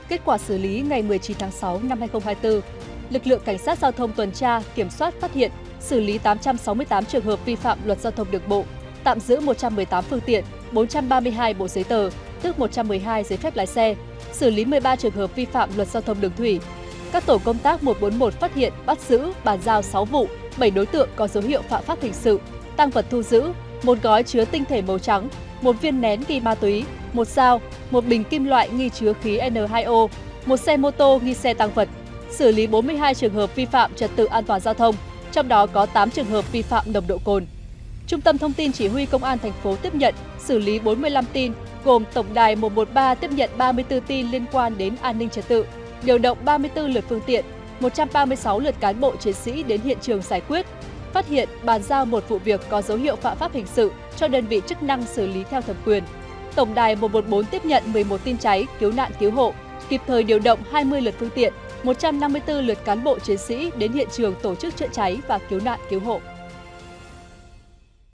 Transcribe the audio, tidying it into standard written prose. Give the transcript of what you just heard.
Kết quả xử lý ngày 19 tháng 6 năm 2024, lực lượng cảnh sát giao thông tuần tra, kiểm soát phát hiện, xử lý 868 trường hợp vi phạm luật giao thông đường bộ, tạm giữ 118 phương tiện, 432 bộ giấy tờ, tước 112 giấy phép lái xe, xử lý 13 trường hợp vi phạm luật giao thông đường thủy. Các tổ công tác 141 phát hiện, bắt giữ, bàn giao 6 vụ, 7 đối tượng có dấu hiệu phạm pháp hình sự, tang vật thu giữ: một gói chứa tinh thể màu trắng, một viên nén nghi ma túy, một dao, một bình kim loại nghi chứa khí N2O, một xe mô tô nghi xe tang vật, xử lý 42 trường hợp vi phạm trật tự an toàn giao thông, trong đó có 8 trường hợp vi phạm nồng độ cồn. Trung tâm Thông tin Chỉ huy Công an thành phố tiếp nhận, xử lý 45 tin, gồm tổng đài 113 tiếp nhận 34 tin liên quan đến an ninh trật tự, điều động 34 lượt phương tiện, 136 lượt cán bộ chiến sĩ đến hiện trường giải quyết, phát hiện, bàn giao một vụ việc có dấu hiệu phạm pháp hình sự cho đơn vị chức năng xử lý theo thẩm quyền. Tổng đài 114 tiếp nhận 11 tin cháy, cứu nạn cứu hộ, kịp thời điều động 20 lượt phương tiện, 154 lượt cán bộ chiến sĩ đến hiện trường tổ chức chữa cháy và cứu nạn cứu hộ.